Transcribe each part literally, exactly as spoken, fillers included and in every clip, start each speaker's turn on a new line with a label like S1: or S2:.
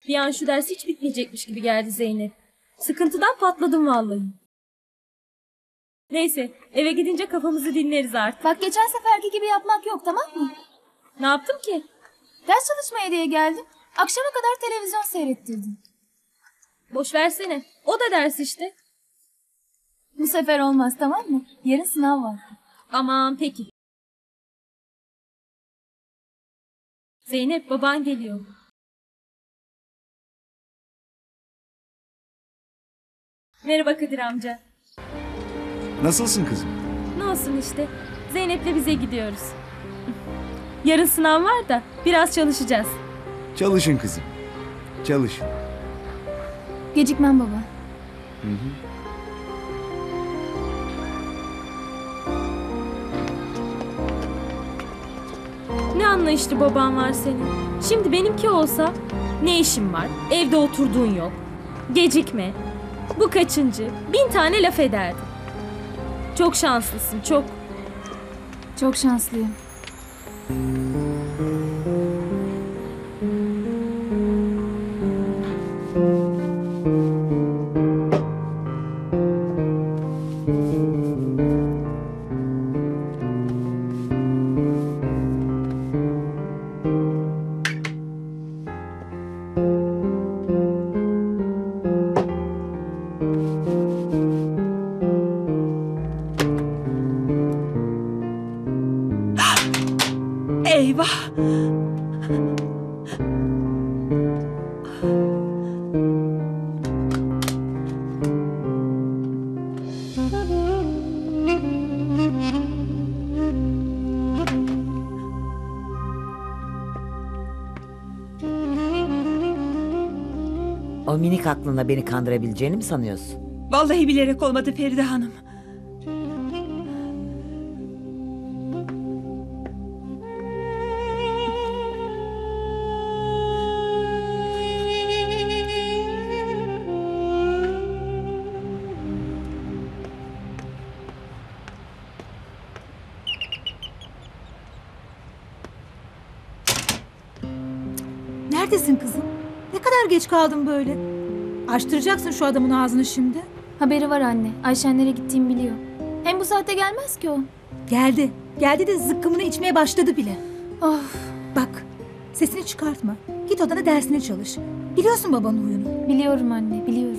S1: Bir an şu ders hiç bitmeyecekmiş gibi geldi Zeynep. Sıkıntıdan patladım vallahi. Neyse, eve gidince kafamızı dinleriz artık.
S2: Bak geçen seferki gibi yapmak yok, tamam mı?
S1: Ne yaptım ki?
S2: Ders çalışmaya diye geldim. Akşama kadar televizyon seyrettirdim.
S1: Boş versene. O da ders işte.
S2: Bu sefer olmaz, tamam mı? Yarın sınav var.
S1: Aman peki. Zeynep, baban geliyor. Merhaba Kadir amca.
S3: Nasılsın kızım?
S1: Ne olsun işte. Zeynep'le bize gidiyoruz. Yarın sınav var da biraz çalışacağız.
S3: Çalışın kızım. Çalışın.
S2: Gecikmem baba.
S3: Hı hı.
S1: Ne anlayışlı baban var senin. Şimdi benimki olsa ne işin var, evde oturduğun yok, gecikme, bu kaçıncı, bin tane laf ederdi. Çok şanslısın, çok.
S2: Çok şanslıyım.
S4: Eyvah!
S5: O minik aklına beni kandırabileceğini mi sanıyorsun?
S4: Vallahi bilerek olmadı Feride Hanım.
S6: Neredesin kızım? Ne kadar geç kaldın böyle? Açtıracaksın şu adamın ağzını şimdi.
S2: Haberi var anne. Ayşenlere gittiğimi biliyor. Hem bu saatte gelmez ki o.
S6: Geldi. Geldi de zıkkımını içmeye başladı bile.
S2: Of.
S6: Bak, sesini çıkartma. Git odana dersine çalış. Biliyorsun babanın huyunu.
S2: Biliyorum anne, biliyorum.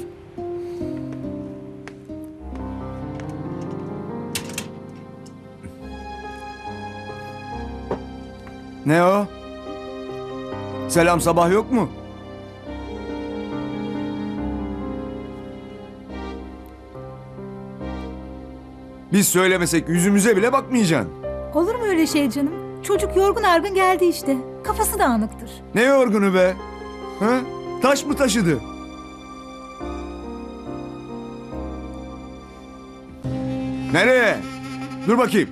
S3: Ne o? Selam sabah yok mu? Biz söylemesek yüzümüze bile bakmayacaksın.
S6: Olur mu öyle şey canım? Çocuk yorgun argın geldi işte. Kafası dağınıktır.
S3: Ne yorgunu be? Ha? Taş mı taşıdı? Nereye? Dur bakayım.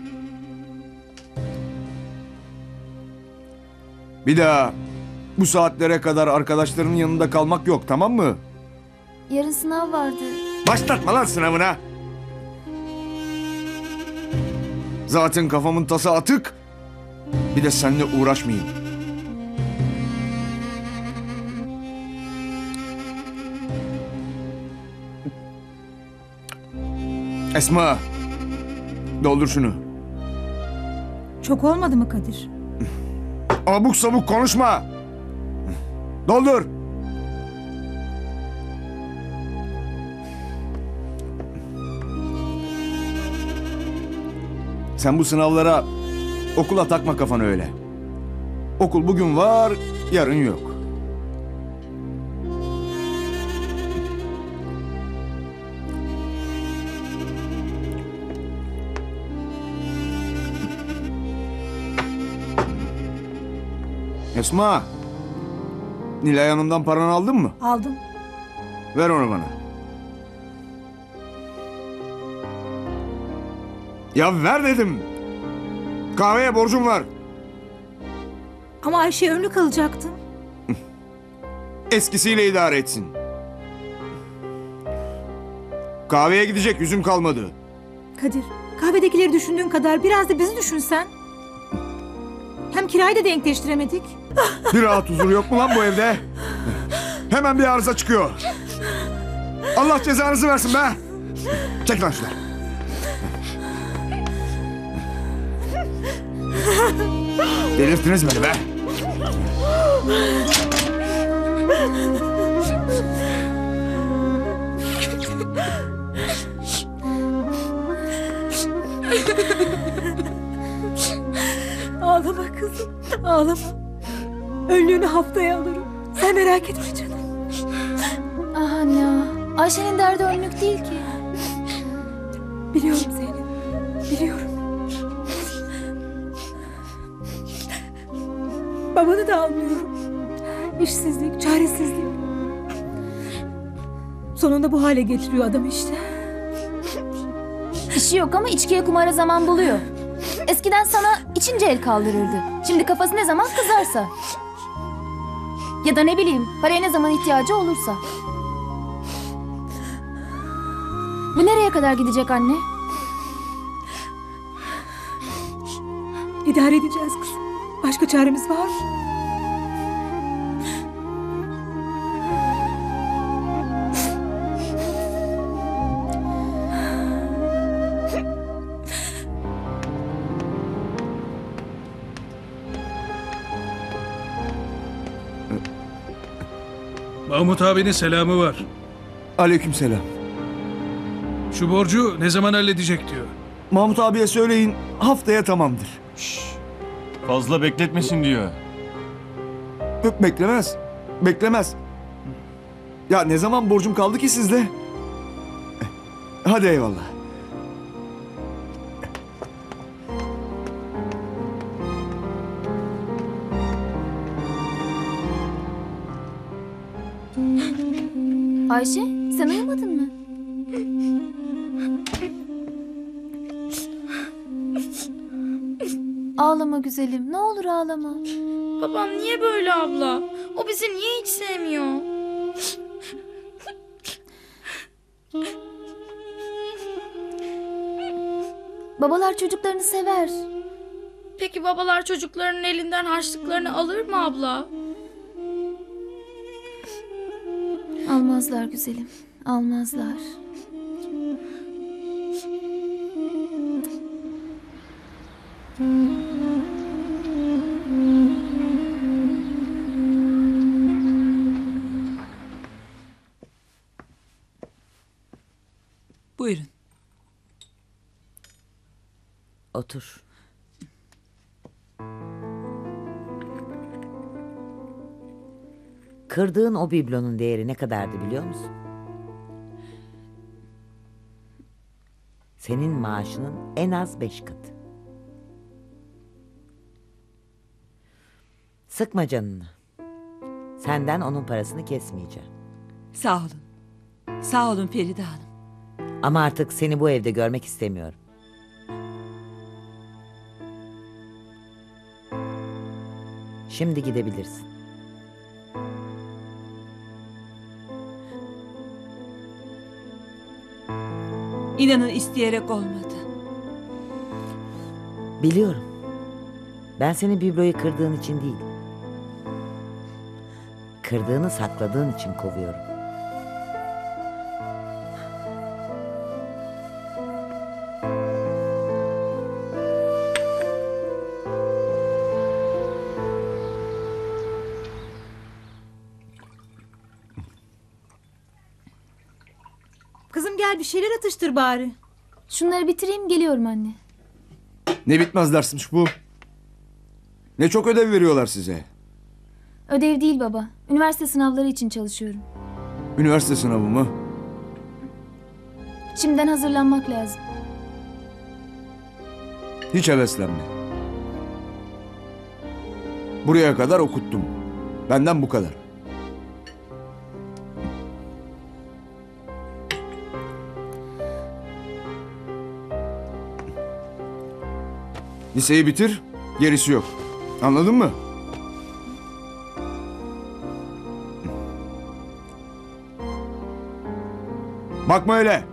S3: Bir daha bu saatlere kadar arkadaşlarının yanında kalmak yok, tamam mı?
S2: Yarın sınav vardı.
S3: Başlatma lan sınavına. Zaten kafamın tası atık. Bir de seninle uğraşmayayım. Esma. Doldur şunu.
S6: Çok olmadı mı Kadir?
S3: Abuk sabuk konuşma. Doldur. Sen bu sınavlara, okula takma kafanı öyle. Okul bugün var, yarın yok. Esma, Nilay Hanım'dan paranı aldın mı?
S6: Aldım.
S3: Ver onu bana. Ya ver dedim. Kahveye borcum var.
S6: Ama Ayşe önlük alacaktım.
S3: Eskisiyle idare etsin. Kahveye gidecek yüzüm kalmadı.
S6: Kadir, kahvedekileri düşündüğün kadar biraz da bizi düşünsen. Hem kirayı da denkleştiremedik.
S3: Bir rahat huzur yok mu lan bu evde? Hemen bir arıza çıkıyor. Allah cezanızı versin be. Çek lan şunu. Delirttiniz beni be.
S6: Ağlama kızım, ağlama. Önlüğünü haftaya alırım. Sen merak etme canım.
S2: Ah anne ah. Ayşe'nin derdi önlük değil ki.
S6: Biliyorum Zeynep, biliyorum. Babanı da almıyorum. İşsizlik, çaresizlik. Sonunda bu hale getiriyor adam işte.
S2: İşi yok ama içkiye kumara zaman buluyor. Eskiden sana içince el kaldırırdı. Şimdi kafası ne zaman kızarsa. Ya da ne bileyim paraya ne zaman ihtiyacı olursa. Bu nereye kadar gidecek anne?
S6: İdare edeceğiz kızım. Başka çaremiz var mı?
S7: Mahmut abinin selamı var.
S3: Aleykümselam.
S7: Şu borcu ne zaman halledecek diyor.
S3: Mahmut abiye söyleyin haftaya tamamdır.
S8: Fazla bekletmesin diyor.
S3: Be- Beklemez. Beklemez. Ya ne zaman borcum kaldı ki sizde? Eh, Hadi eyvallah.
S2: Ayşe sen uyumadın mı? Ağlama güzelim. Ne olur ağlama.
S1: Babam niye böyle abla? O bizi niye hiç sevmiyor?
S2: Babalar çocuklarını sever.
S1: Peki babalar çocuklarının elinden harçlıklarını alır mı abla?
S2: Almazlar güzelim. Almazlar.
S4: Buyurun.
S5: Otur. Kırdığın o biblonun değeri ne kadardı biliyor musun? Senin maaşının en az beş katı. Sıkma canını. Senden onun parasını kesmeyeceğim.
S4: Sağ olun. Sağ olun Feride Hanım.
S5: Ama artık seni bu evde görmek istemiyorum. Şimdi gidebilirsin.
S4: İnanın isteyerek olmadı.
S5: Biliyorum. Ben senin bibloyu kırdığın için değil. Kırdığını sakladığın için kovuyorum.
S6: Kızım gel bir şeyler atıştır bari.
S2: Şunları bitireyim geliyorum anne.
S3: Ne bitmez dersmiş bu. Ne çok ödev veriyorlar size.
S2: Ödev değil baba. Üniversite sınavları için çalışıyorum.
S3: Üniversite sınavı mı?
S2: Şimdiden hazırlanmak lazım.
S3: Hiç heveslenme. Buraya kadar okuttum. Benden bu kadar. Liseyi bitir, gerisi yok. Anladın mı? Bakma öyle.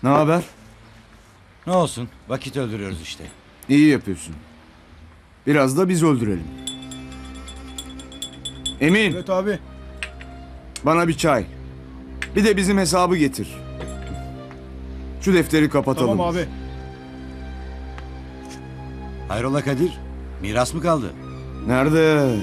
S3: Ne haber?
S9: Ne olsun, vakit öldürüyoruz işte.
S3: İyi yapıyorsun. Biraz da biz öldürelim. Emin,
S8: Evet abi.
S3: bana bir çay. Bir de bizim hesabı getir. Şu defteri kapatalım.
S8: Tamam abi.
S9: Hayrola Kadir, miras mı kaldı?
S3: Nerede?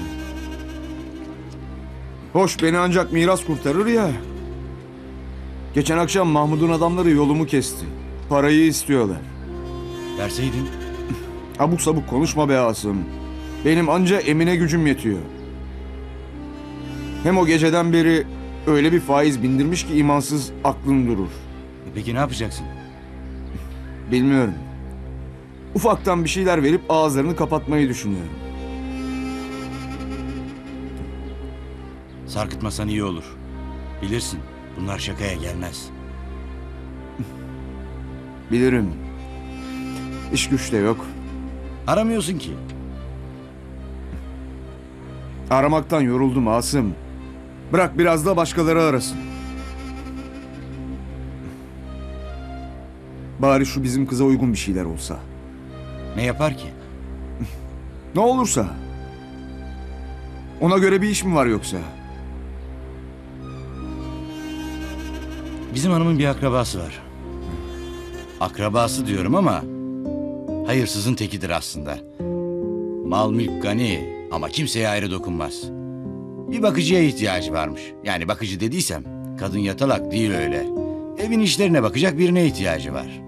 S3: Hoş, beni ancak miras kurtarır ya. Geçen akşam Mahmud'un adamları yolumu kesti. Parayı istiyorlar.
S9: Verseydin.
S3: Abuk sabuk konuşma be Asım. Benim anca Emine gücüm yetiyor. Hem o geceden beri öyle bir faiz bindirmiş ki imansız aklın durur.
S9: E peki ne yapacaksın?
S3: Bilmiyorum. Ufaktan bir şeyler verip ağızlarını kapatmayı düşünüyorum.
S9: Sarkıtmasan iyi olur. Bilirsin, bunlar şakaya gelmez.
S3: Bilirim. İş güç de yok.
S9: Aramıyorsun ki.
S3: Aramaktan yoruldum Asım. Bırak biraz da başkaları arasın. Bari şu bizim kıza uygun bir şeyler olsa.
S9: Ne yapar ki?
S3: Ne olursa. Ona göre bir iş mi var yoksa?
S9: Bizim hanımın bir akrabası var. Akrabası diyorum ama hayırsızın tekidir aslında. Mal mülk gani ama kimseye ayrı dokunmaz. Bir bakıcıya ihtiyacı varmış. Yani bakıcı dediysem kadın yatalak değil öyle. Evin işlerine bakacak birine ihtiyacı var.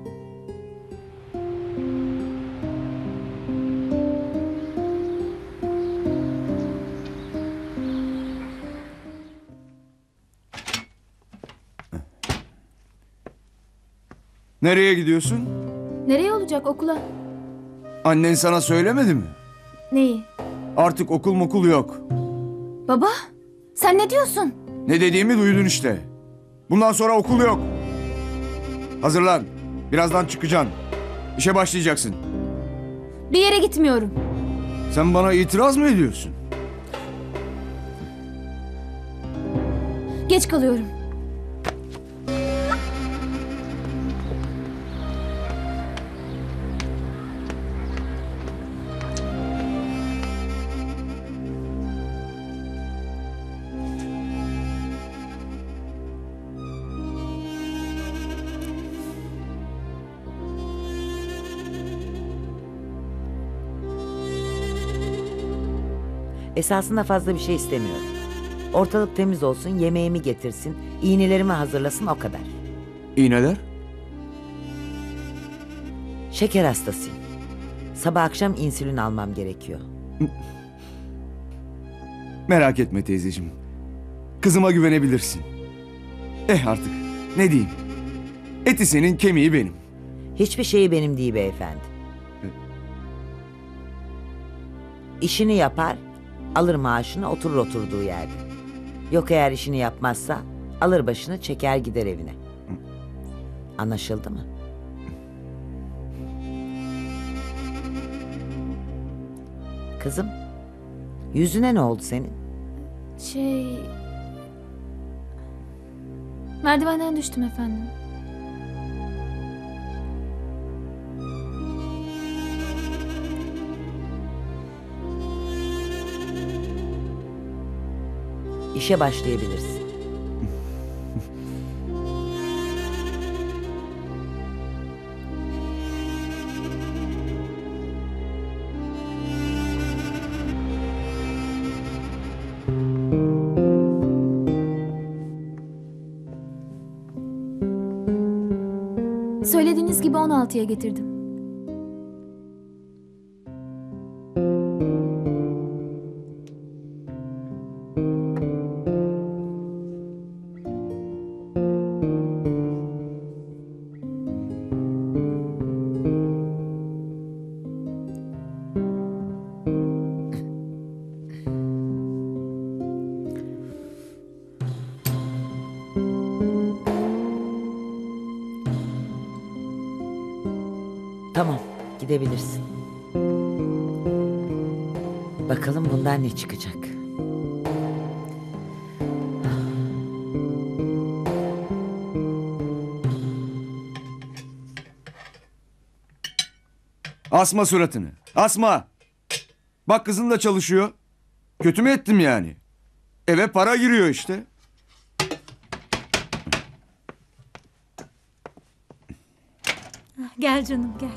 S3: Nereye gidiyorsun?
S2: Nereye olacak, okula?
S3: Annen sana söylemedi mi?
S2: Neyi?
S3: Artık okul mokul yok.
S2: Baba, sen ne diyorsun?
S3: Ne dediğimi duydun işte. Bundan sonra okul yok. Hazırlan. Birazdan çıkacaksın. İşe başlayacaksın.
S2: Bir yere gitmiyorum.
S3: Sen bana itiraz mı ediyorsun?
S2: Geç kalıyorum.
S5: Esasında fazla bir şey istemiyorum. Ortalık temiz olsun, yemeğimi getirsin, iğnelerimi hazırlasın, o kadar.
S3: İğneler?
S5: Şeker hastasıyım. Sabah akşam insülin almam gerekiyor.
S3: Merak etme teyzeciğim. Kızıma güvenebilirsin. Eh artık ne diyeyim. Eti senin, kemiği benim.
S5: Hiçbir şeyi benim değil beyefendi. İşini yapar, alır maaşını, oturur oturduğu yerde. Yok eğer işini yapmazsa alır başını çeker gider evine. Anlaşıldı mı? Kızım, yüzüne ne oldu senin?
S2: Şey... Merdivenden düştüm efendim.
S5: İşe başlayabilirsin.
S2: Söylediğiniz gibi on altıya getirdim.
S5: Tamam, gidebilirsin. Bakalım bundan ne çıkacak?
S3: Asma suratını. Asma. Bak kızın da çalışıyor. Kötü mü ettim yani? Eve para giriyor işte.
S6: Gel canım gel.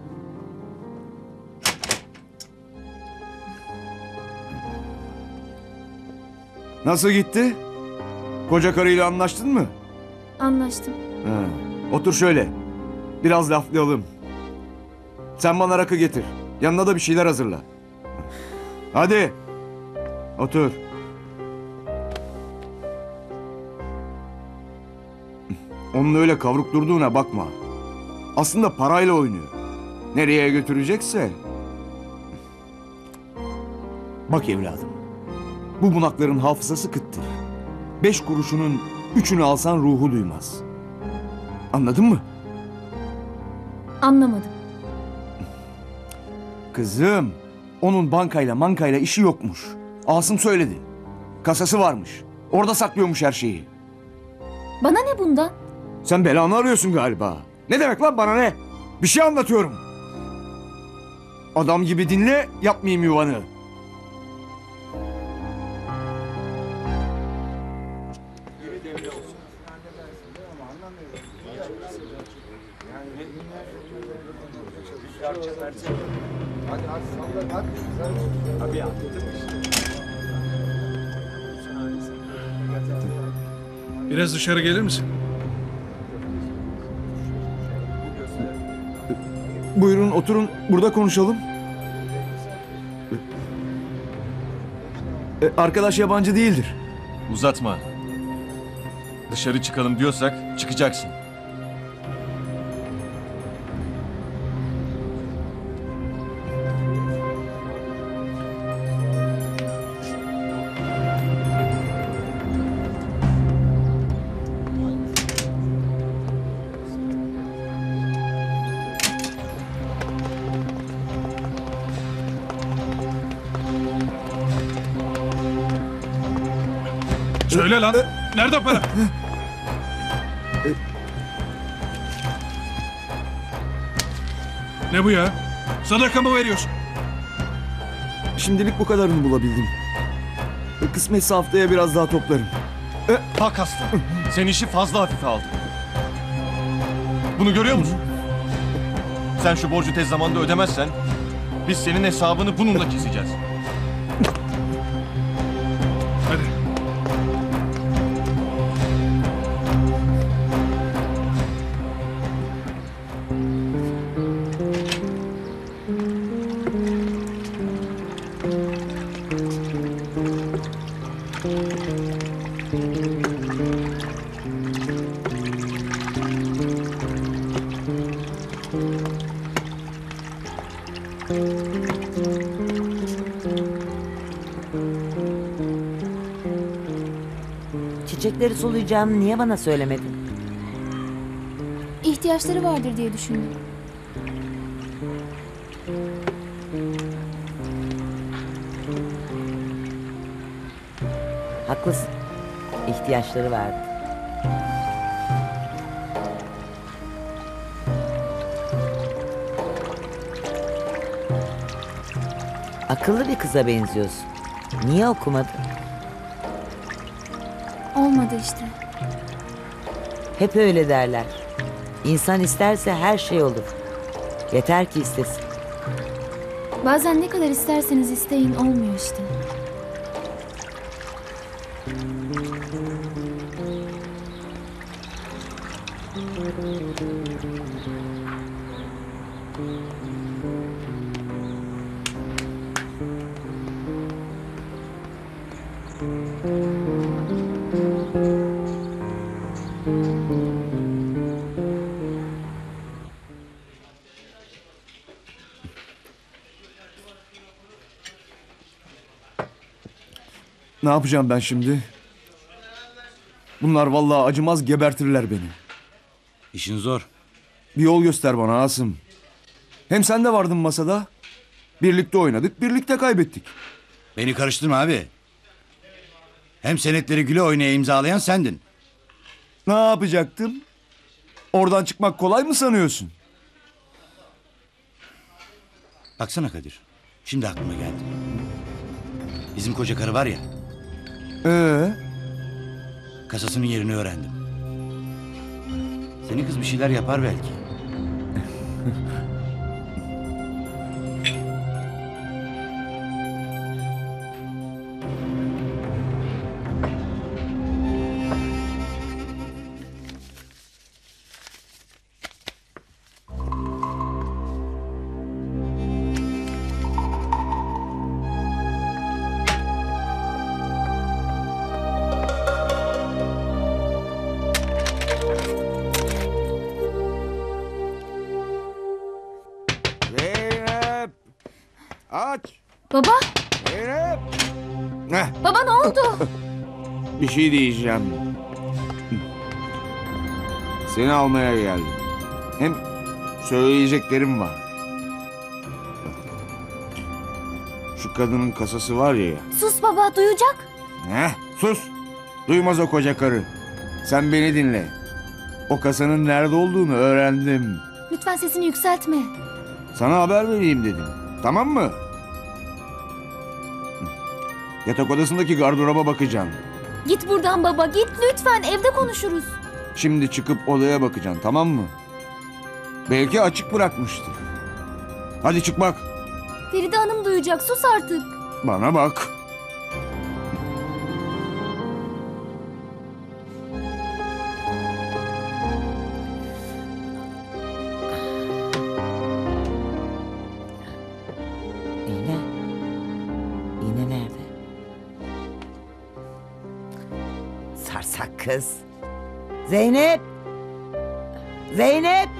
S3: Nasıl gitti? Koca karıyla anlaştın mı?
S1: Anlaştım.
S3: Ha. Otur şöyle. Biraz laflayalım. Sen bana rakı getir. Yanına da bir şeyler hazırla. Hadi. Otur. Onun öyle kavruk durduğuna bakma. Aslında parayla oynuyor. Nereye götürecekse. Bak evladım. Bu bunakların hafızası kıttır. Beş kuruşunun üçünü alsan ruhu duymaz. Anladın mı?
S1: Anlamadım.
S3: Kızım, onun bankayla mankayla işi yokmuş. Asım söyledi. Kasası varmış. Orada saklıyormuş her şeyi.
S1: Bana ne bundan?
S3: Sen belanı arıyorsun galiba. Ne demek lan bana ne? Bir şey anlatıyorum. Adam gibi dinle, yapmayayım yuvanı.
S7: Biraz dışarı gelir misin?
S3: Buyurun oturun, burada konuşalım. E, Arkadaş yabancı değildir.
S8: Uzatma. Dışarı çıkalım diyorsak çıkacaksın.
S7: Söyle lan. Nerede para? Ne bu ya? Sadaka mı veriyorsun?
S3: Şimdilik bu kadarını bulabildim. E, Kısmetse haftaya biraz daha toplarım.
S8: Bak aslan. Sen işi fazla hafife aldın. Bunu görüyor musun? Sen şu borcu tez zamanda ödemezsen biz senin hesabını bununla keseceğiz.
S7: Hadi.
S5: Çiçekleri sulayacağını niye bana söylemedin?
S2: İhtiyaçları vardır diye düşündüm.
S5: Haklısın. İhtiyaçları vardı. Akıllı bir kıza benziyorsun. Niye okumadın?
S2: Olmadı işte.
S5: Hep öyle derler. İnsan isterse her şey olur. Yeter ki istesin.
S2: Bazen ne kadar isterseniz isteyin olmuyor işte.
S3: Ne yapacağım ben şimdi? Bunlar vallahi acımaz gebertirler beni.
S9: İşin zor.
S3: Bir yol göster bana Asım. Hem sen de vardın masada. Birlikte oynadık, birlikte kaybettik.
S9: Beni karıştırma abi. Hem senetleri güle oynaya imzalayan sendin.
S3: Ne yapacaktım? Oradan çıkmak kolay mı sanıyorsun?
S9: Baksana Kadir. Şimdi aklıma geldi. Bizim koca karı var ya.
S3: Ee,
S9: Kasasının yerini öğrendim. Senin kız bir şeyler yapar belki.
S3: Zeynep! Aç!
S2: Baba,
S3: Zeynep! Heh,
S2: baba ne oldu?
S3: bir şey diyeceğim. Seni almaya geldim. Hem söyleyeceklerim var. Şu kadının kasası var ya.
S2: Sus baba, duyacak.
S3: Heh, sus! Duymaz o koca karı. Sen beni dinle. O kasanın nerede olduğunu öğrendim.
S2: Lütfen sesini yükseltme.
S3: Sana haber vereyim dedim. Tamam mı? Yatak odasındaki gardıroba bakacağım.
S2: Git buradan baba, git lütfen, evde konuşuruz.
S3: Şimdi çıkıp odaya bakacaksın, tamam mı? Belki açık bırakmıştır. Hadi çık bak.
S2: Feride Hanım duyacak, sus artık.
S3: Bana bak.
S5: İğne. İğne nerede? Sarsak kız. Zeynep. Zeynep.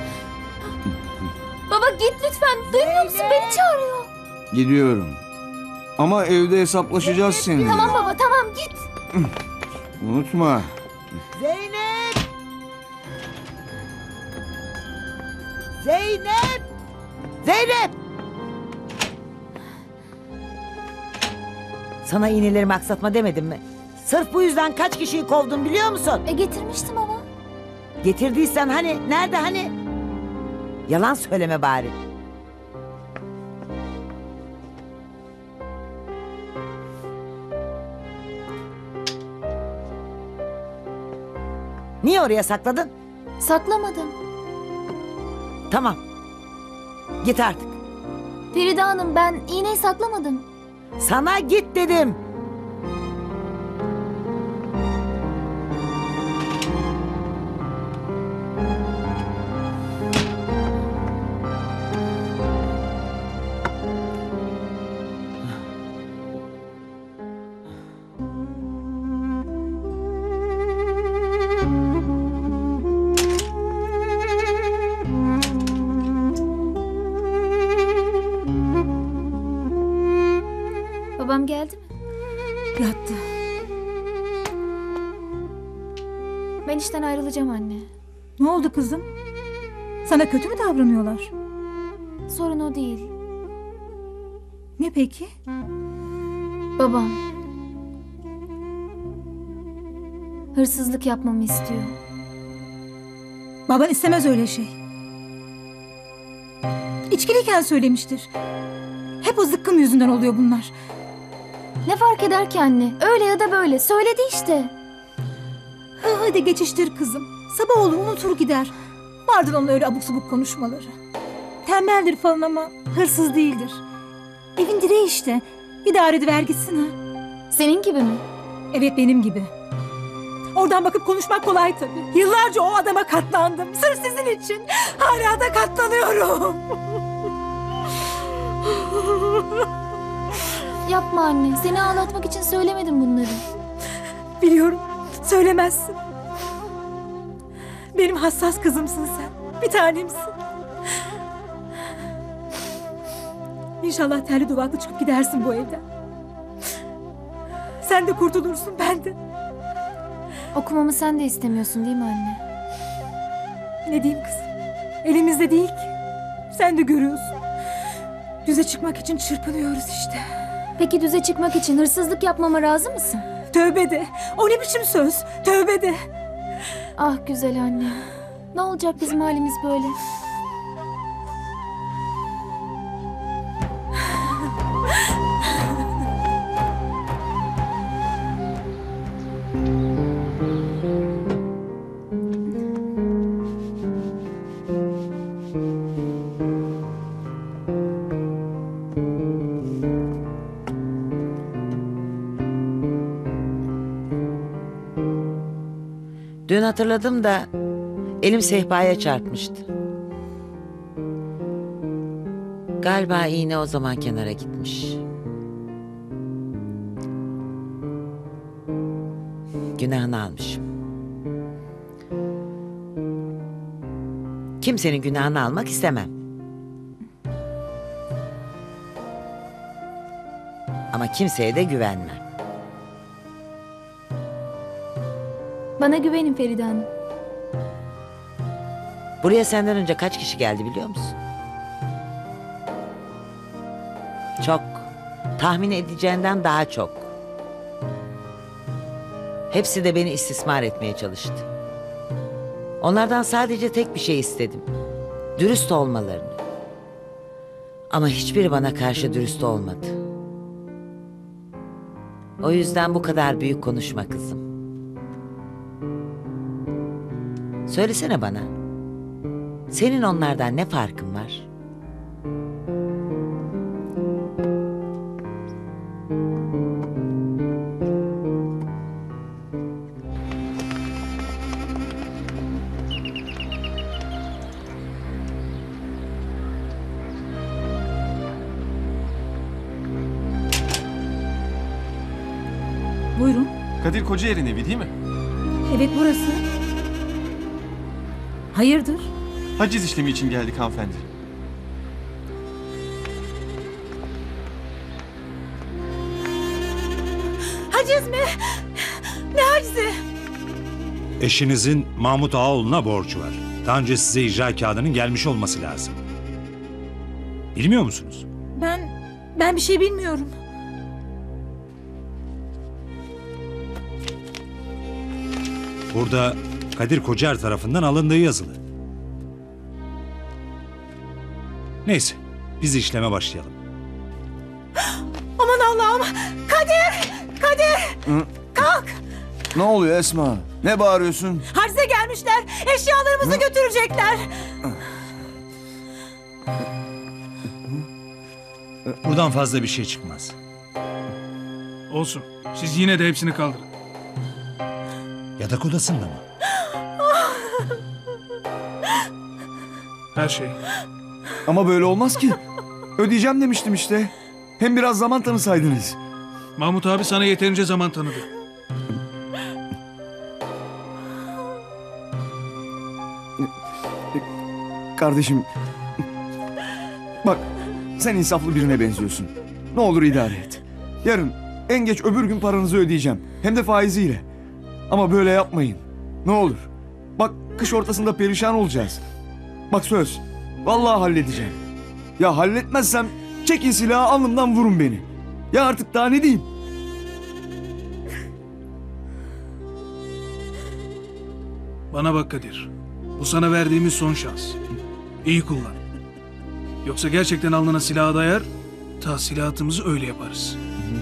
S2: Baba git lütfen, duymuyor musun? Beni çağırıyor.
S3: Gidiyorum. Ama evde hesaplaşacağız seninle.
S2: Tamam baba, tamam git.
S3: Unutma.
S5: Zeynep. Zeynep. Zeynep. Sana iğnelerimi aksatma demedim mi? Sırf bu yüzden kaç kişiyi kovdum biliyor musun?
S2: E getirmiştim ama.
S5: Getirdiysen hani, nerede hani? Yalan söyleme bari. Niye oraya sakladın?
S2: Saklamadım.
S5: Tamam. Git artık.
S2: Feride Hanım, ben iğneyi saklamadım.
S5: Sana git dedim.
S2: Babam geldi mi?
S6: Yattı.
S2: Ben işten ayrılacağım anne.
S6: Ne oldu kızım? Sana kötü mü davranıyorlar?
S2: Sorun o değil.
S6: Ne peki?
S2: Babam. Hırsızlık yapmamı istiyor.
S6: Baban istemez öyle şey. İçkiliyken söylemiştir. Hep o zıkkım yüzünden oluyor bunlar.
S2: Ne fark eder ki anne? Öyle ya da böyle. Söyledi işte.
S6: Ha, hadi geçiştir kızım. Sabah olur unutur gider. Vardır onun öyle abuk subuk konuşmaları. Tembeldir falan ama hırsız değildir. Evin direği işte. İdare ediver gitsin ha.
S2: Senin gibi mi?
S6: Evet benim gibi. Oradan bakıp konuşmak kolay tabii. Yıllarca o adama katlandım. Sırf sizin için. Hala da katlanıyorum.
S2: Yapma anne. Seni ağlatmak için söylemedim bunları.
S6: Biliyorum. Söylemezsin. Benim hassas kızımsın sen. Bir tanemsin. İnşallah terli duvaklı çıkıp gidersin bu evden. Sen de kurtulursun, ben de.
S2: Okumamı sen de istemiyorsun değil mi anne?
S6: Ne diyeyim kızım? Elimizde değil ki. Sen de görüyorsun. Düze çıkmak için çırpınıyoruz işte.
S2: Peki düze çıkmak için hırsızlık yapmama razı mısın?
S6: Tövbe de. O ne biçim söz? Tövbe de.
S2: Ah güzel anne. Ne olacak bizim halimiz böyle?
S5: Dün hatırladım da elim sehpaya çarpmıştı. Galiba iğne o zaman kenara gitmiş. Günahını almışım. Kimsenin günahını almak istemem. Ama kimseye de güvenmem.
S2: Bana güvenin Feride Hanım.
S5: Buraya senden önce kaç kişi geldi biliyor musun? Çok. Tahmin edeceğinden daha çok. Hepsi de beni istismar etmeye çalıştı. Onlardan sadece tek bir şey istedim. Dürüst olmalarını. Ama hiçbiri bana karşı dürüst olmadı. O yüzden bu kadar büyük konuşma kızım. Söylesene bana. Senin onlardan ne farkın var?
S6: Buyurun.
S8: Kadir Kocaer'in evi değil mi?
S6: Evet burası. Hayırdır?
S8: Haciz işlemi için geldik hanımefendi.
S6: Haciz mi? Ne hacizi?
S10: Eşinizin Mahmut Ağaoğlu'na borcu var. Daha önce size icra kağıdının gelmiş olması lazım. Bilmiyor musunuz?
S6: Ben, ben bir şey bilmiyorum.
S10: Burada Kadir Kocaer tarafından alındığı yazılı. Neyse, biz işleme başlayalım.
S6: Aman Allah'ım! Kadir! Kadir!
S3: Hı?
S6: Kalk!
S3: Ne oluyor Esma? Ne bağırıyorsun?
S6: Hacize gelmişler. Eşyalarımızı
S3: Hı?
S6: götürecekler.
S10: Buradan fazla bir şey çıkmaz.
S7: Olsun. Siz yine de hepsini kaldırın.
S10: Yatak odasında mı?
S7: Her şey.
S3: Ama böyle olmaz ki. Ödeyeceğim demiştim işte. Hem biraz zaman tanısaydınız.
S7: Mahmut abi sana yeterince zaman tanıdı.
S3: Kardeşim. Bak sen insaflı birine benziyorsun. Ne olur idare et. Yarın en geç öbür gün paranızı ödeyeceğim. Hem de faiziyle. Ama böyle yapmayın. Ne olur. Bak kış ortasında perişan olacağız. Bak söz. Vallahi halledeceğim. Ya halletmezsem çekin silahı alnımdan vurun beni. Ya artık daha ne diyeyim?
S7: Bana bak Kadir. Bu sana verdiğimiz son şans. İyi kullan. Yoksa gerçekten alnına silahı dayar, tahsilatımızı öyle yaparız.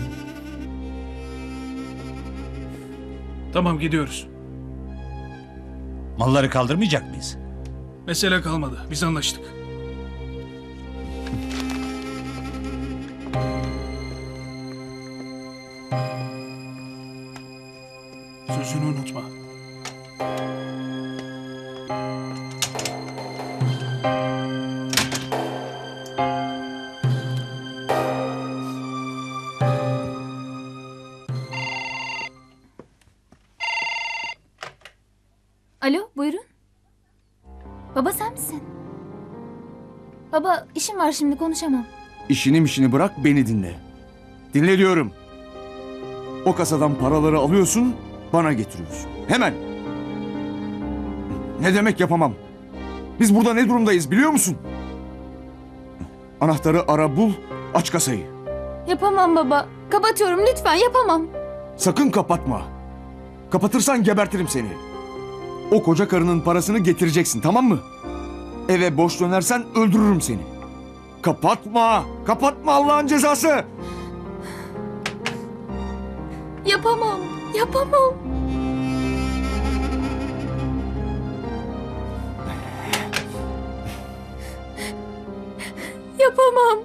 S7: Tamam gidiyoruz.
S10: Malları kaldırmayacak mıyız?
S7: Mesele kalmadı. Biz anlaştık. Sözünü unutma.
S2: Alo, buyurun. Baba sen misin? Baba işim var şimdi konuşamam.
S3: İşini mişini bırak beni dinle. Dinle diyorum. O kasadan paraları alıyorsun, bana getiriyorsun. Hemen. Ne demek yapamam? Biz burada ne durumdayız biliyor musun? Anahtarı ara bul, aç kasayı.
S2: Yapamam baba. Kapatıyorum lütfen yapamam.
S3: Sakın kapatma. Kapatırsan gebertirim seni. O koca karının parasını getireceksin, tamam mı? Eve boş dönersen öldürürüm seni. Kapatma! Kapatma Allah'ın cezası!
S2: Yapamam. Yapamam. Yapamam.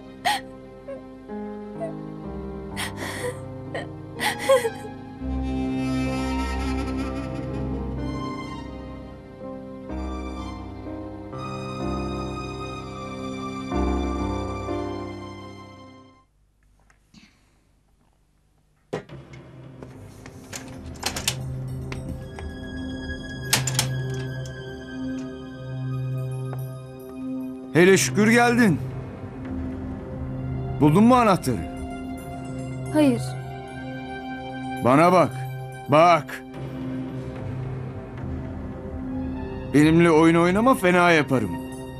S3: Hele şükür geldin. Buldun mu anahtarı?
S2: Hayır.
S3: Bana bak. Bak. Benimle oyun oynama, fena yaparım.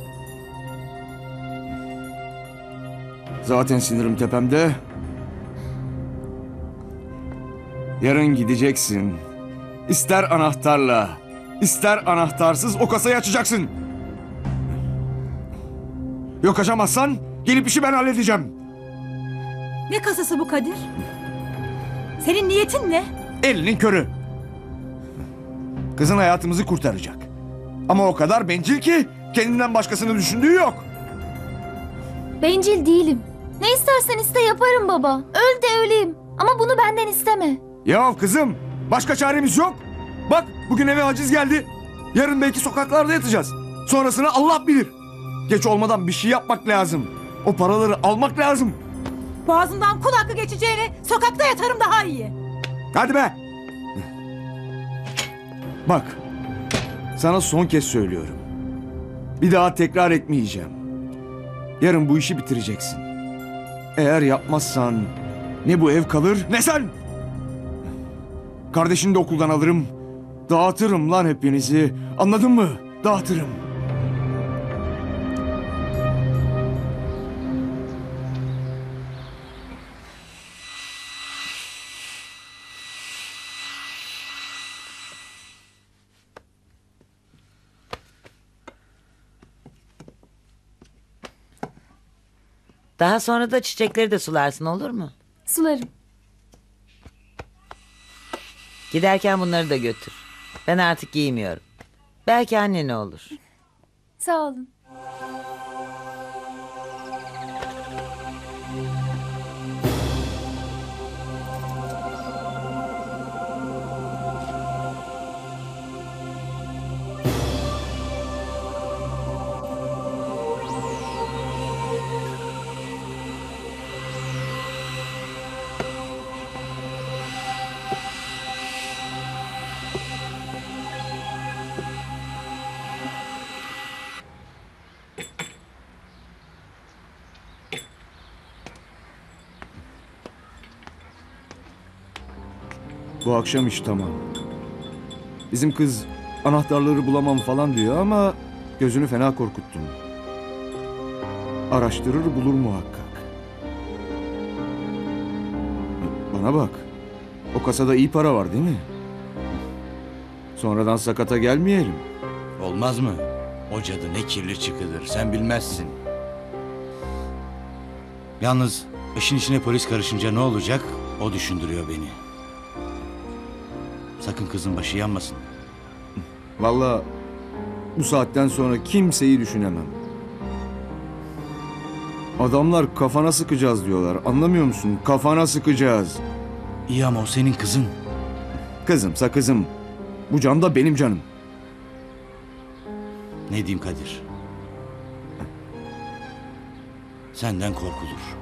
S3: Zaten sinirim tepemde. Yarın gideceksin. İster anahtarla, ister anahtarsız o kasayı açacaksın. Yok açamazsan gelip işi ben halledeceğim.
S6: Ne kasası bu Kadir? Senin niyetin ne?
S3: Elinin körü. Kızın hayatımızı kurtaracak. Ama o kadar bencil ki kendinden başkasını düşündüğü yok.
S2: Bencil değilim. Ne istersen iste yaparım baba. Öl de öleyim. Ama bunu benden isteme.
S3: Ya kızım, başka çaremiz yok. Bak bugün eve haciz geldi. Yarın belki sokaklarda yatacağız. Sonrasını Allah bilir. Geç olmadan bir şey yapmak lazım. O paraları almak lazım.
S6: Boğazından kul hakkı geçeceğine sokakta yatarım daha iyi.
S3: Hadi be. Bak, sana son kez söylüyorum. Bir daha tekrar etmeyeceğim. Yarın bu işi bitireceksin. Eğer yapmazsan ne bu ev kalır ne sen. Kardeşini de okuldan alırım. Dağıtırım lan hepinizi. Anladın mı? Dağıtırım.
S5: Daha sonra da çiçekleri de sularsın, olur mu?
S2: Sularım.
S5: Giderken bunları da götür. Ben artık giymiyorum. Belki annene olur.
S2: Sağ olun.
S3: Bu akşam iş tamam. Bizim kız anahtarları bulamam falan diyor ama gözünü fena korkuttum. Araştırır bulur muhakkak. Bana bak. O kasada iyi para var değil mi? Sonradan sakata gelmeyelim.
S9: Olmaz mı? O cadı ne kirli çıkıdır, sen bilmezsin. Yalnız işin içine polis karışınca ne olacak? O düşündürüyor beni. Sakın kızın başı yanmasın.
S3: Vallahi bu saatten sonra kimseyi düşünemem. Adamlar kafana sıkacağız diyorlar. Anlamıyor musun? Kafana sıkacağız.
S9: İyi ama o senin kızın.
S3: Kızımsa kızım. Bu can da benim canım.
S9: Ne diyeyim Kadir? Senden korkulur.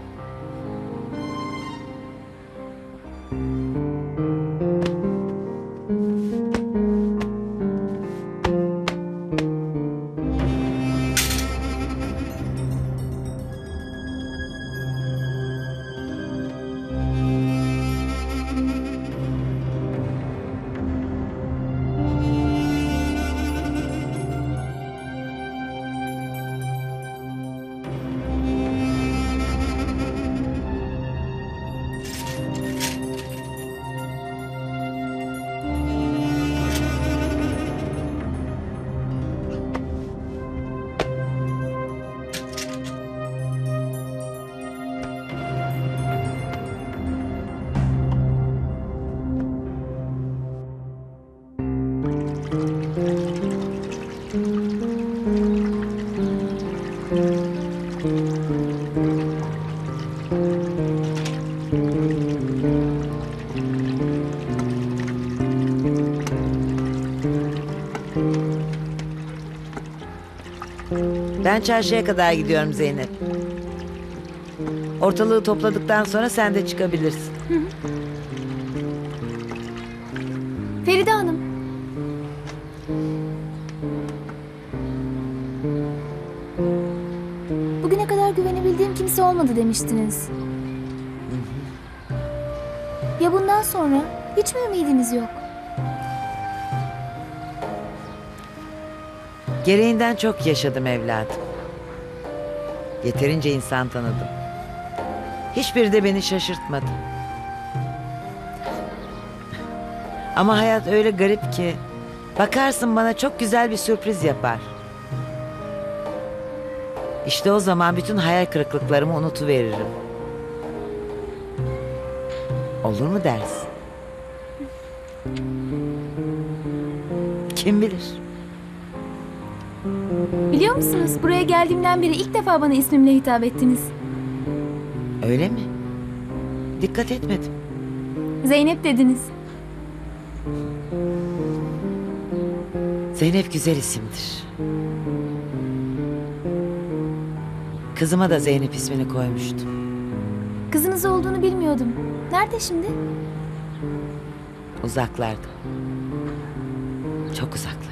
S5: Ben çarşıya kadar gidiyorum Zeynep. Ortalığı topladıktan sonra sen de çıkabilirsin.
S2: Feride Hanım. olmadı demiştiniz. Ya bundan sonra hiç mi ümidiniz yok?
S5: Gereğinden çok yaşadım evladım. Yeterince insan tanıdım. Hiçbiri de beni şaşırtmadı. Ama hayat öyle garip ki, bakarsın bana çok güzel bir sürpriz yapar. İşte o zaman bütün hayal kırıklıklarımı unutuveririm. Olur mu dersin? Kim bilir?
S2: Biliyor musunuz, buraya geldiğimden beri ilk defa bana ismimle hitap ettiniz.
S5: Öyle mi? Dikkat etmedim.
S2: Zeynep dediniz.
S5: Zeynep güzel isimdir. Kızıma da Zeynep ismini koymuştum.
S2: Kızınız olduğunu bilmiyordum. Nerede şimdi?
S5: Uzaklarda. Çok uzaklarda.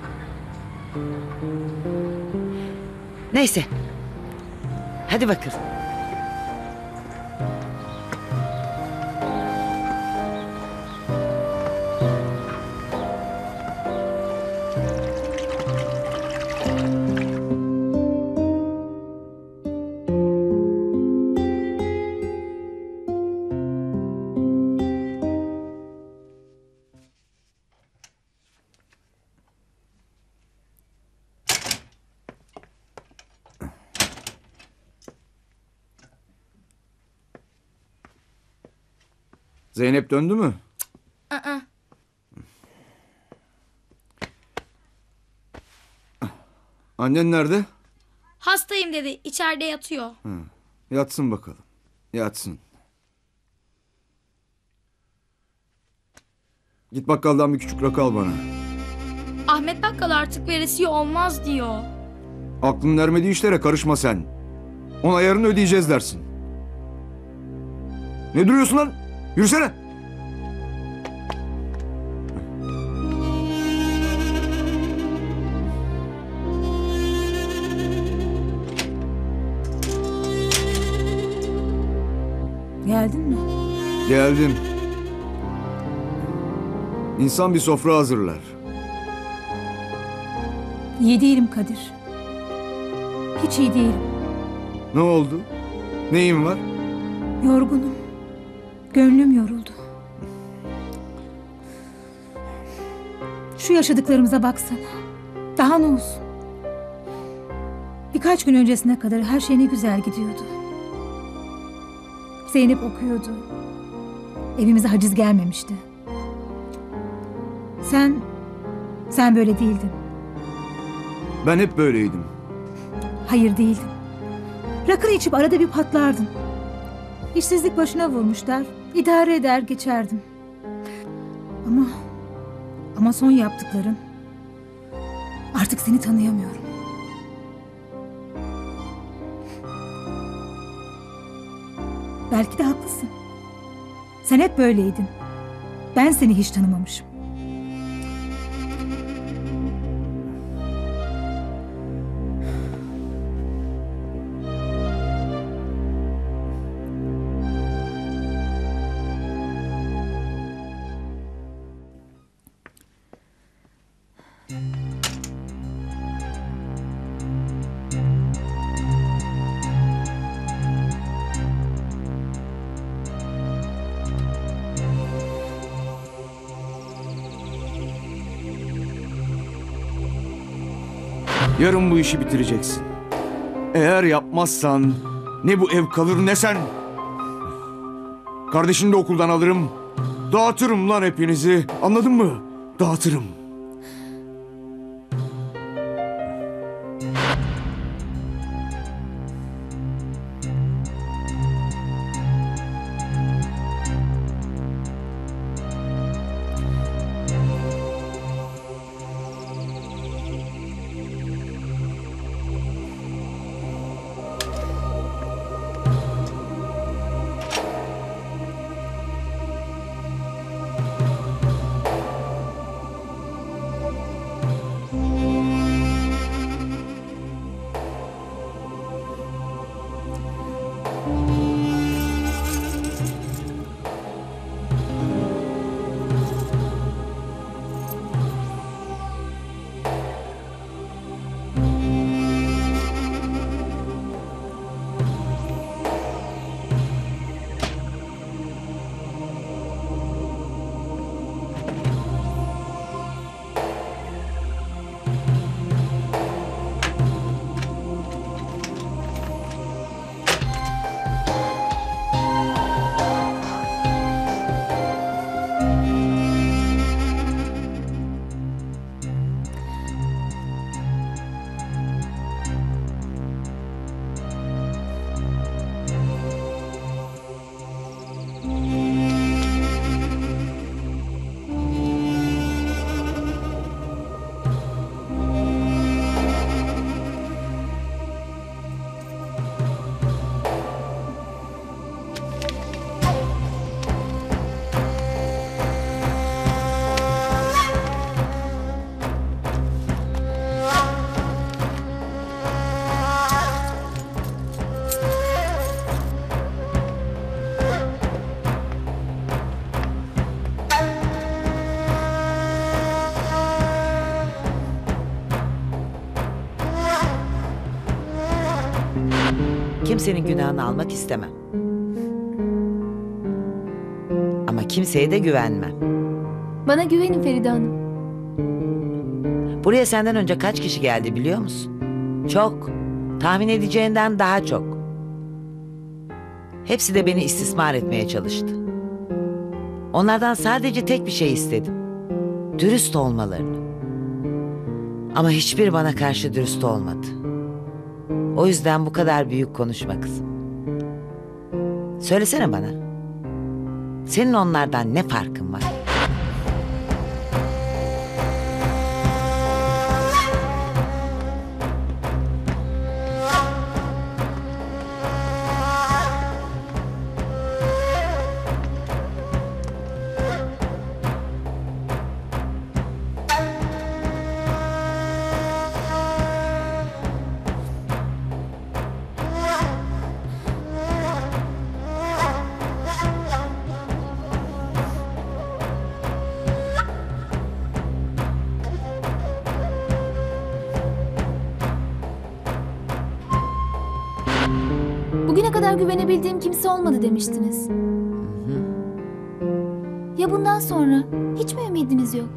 S5: Neyse. Hadi bakalım.
S3: Zeynep döndü mü?
S1: Aa.
S3: Annen nerede?
S1: Hastayım dedi. İçeride yatıyor.
S3: Hı. Yatsın bakalım. Yatsın. Git bakkaldan bir küçük rakı al bana.
S1: Ahmet Bakkal artık veresiye olmaz diyor.
S3: Aklın ermediği işlere karışma sen. On ayarını ödeyeceğiz dersin. Ne duruyorsun lan? Yürüsene.
S6: Geldin mi?
S3: Geldim. İnsan bir sofra hazırlar.
S6: İyi değilim Kadir. Hiç iyi değilim.
S3: Ne oldu? Neyin var?
S6: Yorgunum. Gönlüm yoruldu. Şu yaşadıklarımıza baksana. Daha ne olsun? Birkaç gün öncesine kadar her şey ne güzel gidiyordu. Zeynep okuyordu. Evimize haciz gelmemişti. Sen, sen böyle değildin.
S3: Ben hep böyleydim.
S6: Hayır değildin. Rakını içip arada bir patlardın. İşsizlik başına vurmuşlar. İdare eder geçerdim. Ama, ama son yaptıkların. Artık seni tanıyamıyorum. Belki de haklısın. Sen hep böyleydin. Ben seni hiç tanımamışım.
S3: Yarın bu işi bitireceksin. Eğer yapmazsan ne bu ev kalır ne sen. Kardeşini de okuldan alırım. Dağıtırım lan hepinizi. Anladın mı? Dağıtırım.
S5: kimsenin günahını almak istemem. Ama kimseye de güvenmem.
S2: Bana güvenin Feride Hanım.
S5: Buraya senden önce kaç kişi geldi biliyor musun? Çok. Tahmin edeceğinden daha çok. Hepsi de beni istismar etmeye çalıştı. Onlardan sadece tek bir şey istedim. Dürüst olmalarını. Ama hiçbir bana karşı dürüst olmadı. O yüzden bu kadar büyük konuşma kızım. Söylesene bana. Senin onlardan ne farkın var?
S2: Bugüne kadar güvenebildiğim kimse olmadı demiştiniz. Ya bundan sonra hiç mi ümidiniz yok?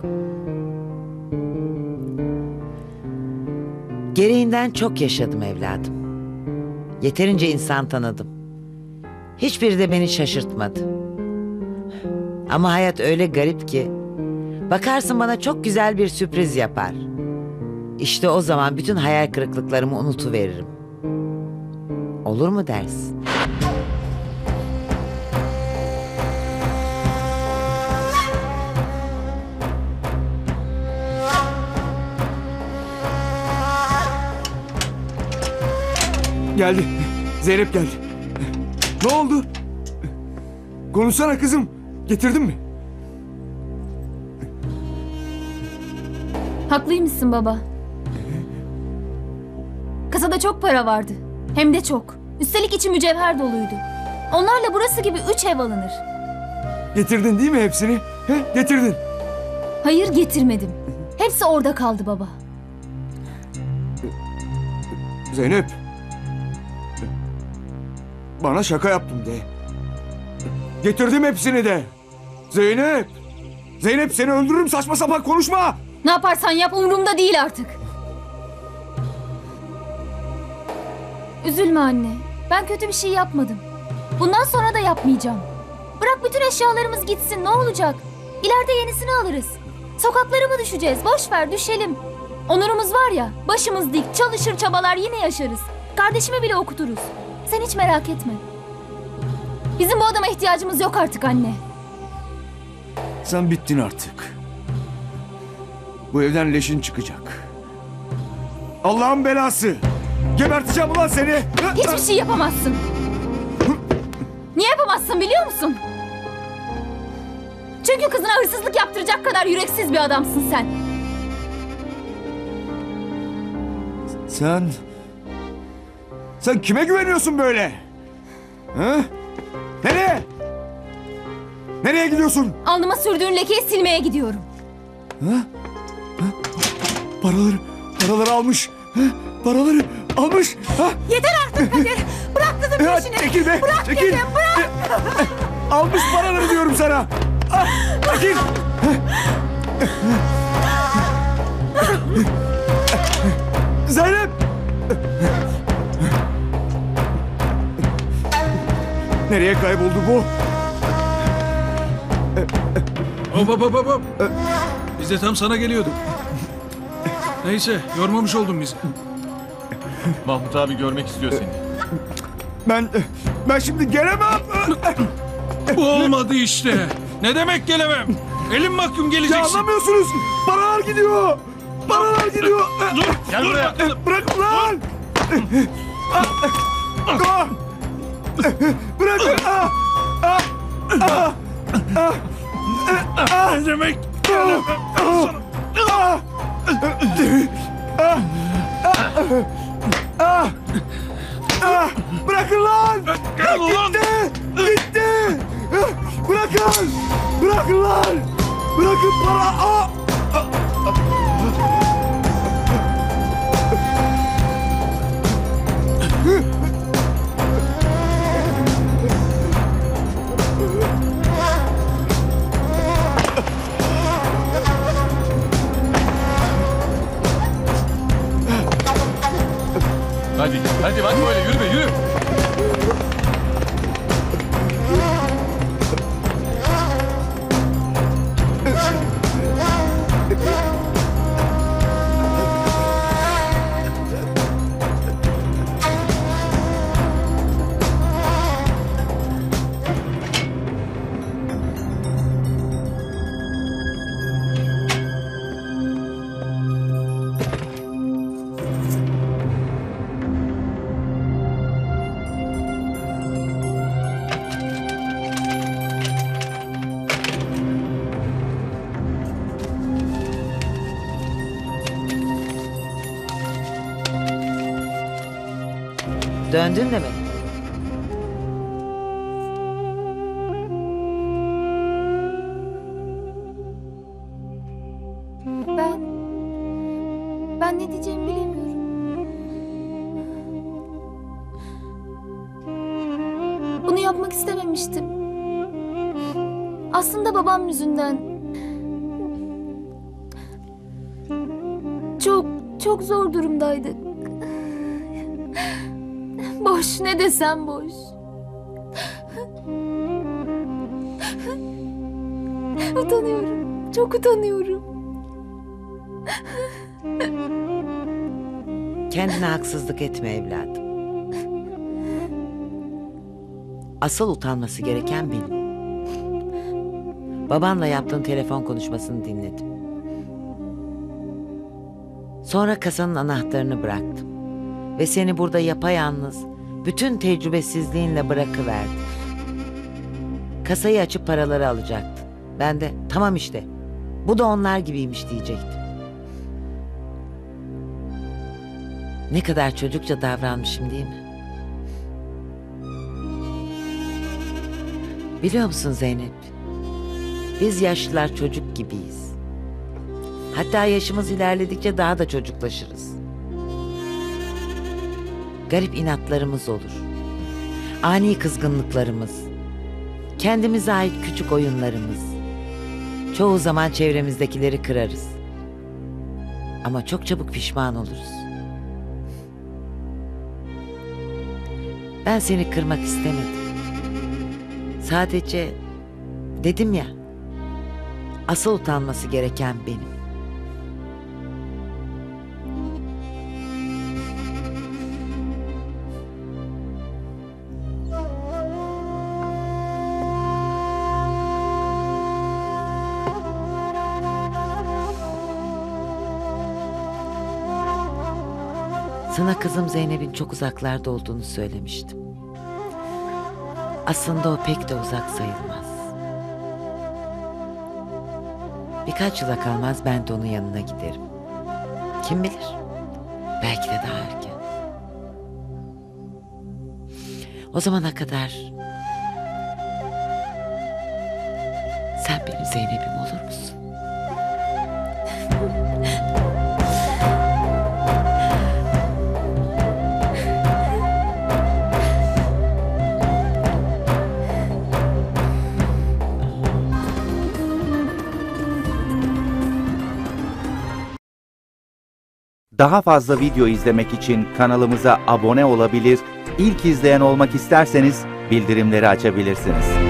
S5: Gereğinden çok yaşadım evladım. Yeterince insan tanıdım. Hiçbiri de beni şaşırtmadı. Ama hayat öyle garip ki... Bakarsın bana çok güzel bir sürpriz yapar. İşte o zaman bütün hayal kırıklıklarımı unutuveririm. Olur mu dersin?
S3: Geldi. Zeynep geldi. Ne oldu? Konuşsana kızım. Getirdin mi?
S2: Haklıymışsın baba. Kasada çok para vardı. Hem de çok. Üstelik içi mücevher doluydu. Onlarla burası gibi üç ev alınır.
S3: Getirdin değil mi hepsini? He? Getirdin.
S2: Hayır getirmedim. Hepsi orada kaldı baba.
S3: Zeynep. Bana şaka yaptın de. Getirdim hepsini de. Zeynep. Zeynep seni öldürürüm, saçma sapan konuşma.
S2: Ne yaparsan yap umurumda değil artık. Üzülme anne. Ben kötü bir şey yapmadım. Bundan sonra da yapmayacağım. Bırak bütün eşyalarımız gitsin, ne olacak? İleride yenisini alırız. Sokaklara mı düşeceğiz? Boş ver, düşelim. Onurumuz var ya, başımız dik, çalışır çabalar yine yaşarız. Kardeşimi bile okuturuz. Sen hiç merak etme. Bizim bu adama ihtiyacımız yok artık anne.
S3: Sen bittin artık. Bu evden leşin çıkacak. Allah'ın belası. Geberteceğim ulan seni.
S2: Hiçbir şey yapamazsın. Niye yapamazsın biliyor musun? Çünkü kızına hırsızlık yaptıracak kadar yüreksiz bir adamsın sen.
S3: Sen... Sen kime güveniyorsun böyle? Ha? Nereye? Nereye gidiyorsun?
S2: Alnıma sürdüğün lekeyi silmeye gidiyorum.
S3: Ha? Ha? Paraları, paraları almış. Ha? Paraları almış. Ha?
S6: Yeter artık Kadir. Bırak kızım
S3: Ya,
S6: peşini.
S3: çekil be.
S6: Bırak
S3: Çekil.
S6: dedim, bırak.
S3: Almış paraları diyorum sana. Ah, çekil. Zeynep. Nereye kayboldu bu?
S7: Hop hop hop hop, hop. Biz de tam sana geliyorduk. Neyse, yormamış oldun bizi.
S8: Mahmut abi görmek istiyor seni.
S3: Ben ben şimdi gelemem.
S7: Bu olmadı işte. Ne demek gelemem? Elim mahkum
S3: Ya
S7: geleceksin.
S3: anlamıyorsunuz. Paralar gidiyor. Paralar gidiyor.
S7: Dur,
S8: Gel
S7: dur
S8: buraya.
S7: bakalım.
S3: Bırakın lan. Ah! Bırakın. Ah! Ah! Ah! Ah! Ah!
S7: Ne demek?
S3: Ah! Ah! Ah! Ah! Ah! Bırakın lan!
S7: Gel ulan.
S3: Gitti! Gitti! Bırakın! Bırakın lan! Bırakın para! Ah!
S8: Hadi, hadi bak böyle yürüme, yürü.
S5: Döndün de mi?
S2: Ben... Ben ne diyeceğimi bilemiyorum. Bunu yapmak istememiştim. Aslında babam yüzünden. Çok, çok zor durumdaydık. Boş, ne desem boş. Utanıyorum, çok utanıyorum.
S5: Kendine haksızlık etme evladım. Asıl utanması gereken benim. Babanla yaptığın telefon konuşmasını dinledim. Sonra kasanın anahtarını bıraktım. Ve seni burada yapayalnız, bütün tecrübesizliğinle bırakıverdim. Kasayı açıp paraları alacaktın. Ben de tamam işte, bu da onlar gibiymiş diyecektim. Ne kadar çocukça davranmışım değil mi? Biliyor musun Zeynep? Biz yaşlılar çocuk gibiyiz. Hatta yaşımız ilerledikçe daha da çocuklaşırız. Garip inatlarımız olur. Ani kızgınlıklarımız. Kendimize ait küçük oyunlarımız. Çoğu zaman çevremizdekileri kırarız. Ama çok çabuk pişman oluruz. Ben seni kırmak istemedim. Sadece dedim ya, asıl utanması gereken benim. Sana kızım Zeynep'in çok uzaklarda olduğunu söylemiştim. Aslında o pek de uzak sayılmaz. Birkaç yıla kalmaz ben de onun yanına giderim. Kim bilir? Belki de daha erken. O zamana kadar sen benim Zeynep'im olur musun?
S11: Daha fazla video izlemek için kanalımıza abone olabilir, ilk izleyen olmak isterseniz bildirimleri açabilirsiniz.